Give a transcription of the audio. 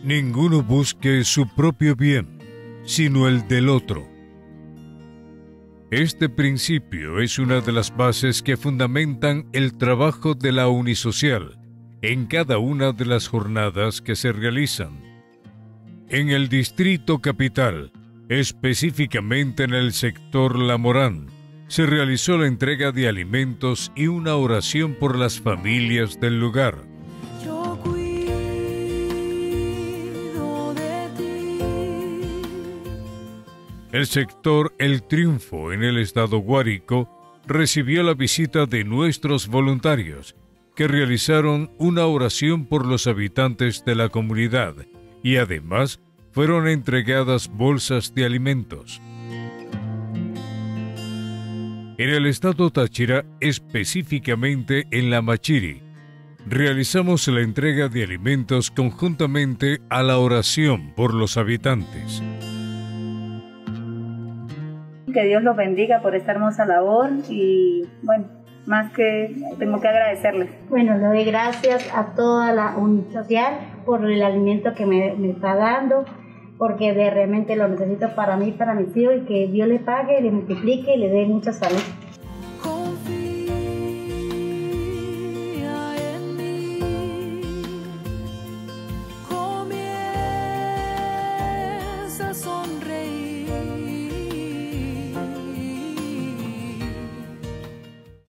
Ninguno busque su propio bien, sino el del otro. Este principio es una de las bases que fundamentan el trabajo de la Unisocial en cada una de las jornadas que se realizan. En el Distrito Capital, específicamente en el sector La Morán, se realizó la entrega de alimentos y una oración por las familias del lugar. Yo cuido de ti. El sector El Triunfo en el estado Guárico recibió la visita de nuestros voluntarios, que realizaron una oración por los habitantes de la comunidad y además fueron entregadas bolsas de alimentos. En el estado Táchira, específicamente en La Machiri, realizamos la entrega de alimentos conjuntamente a la oración por los habitantes. Que Dios los bendiga por esta hermosa labor y bueno, más que tengo que agradecerles. Bueno, le doy gracias a toda la Unisocial por el alimento que me está dando, porque realmente lo necesito para mí, para mis hijos, y que Dios le pague, le multiplique y le dé mucha salud.